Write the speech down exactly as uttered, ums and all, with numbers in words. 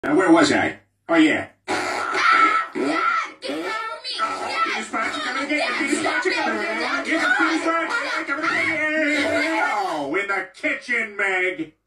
Now, where was I? Oh, yeah. Oh, in the kitchen, Meg.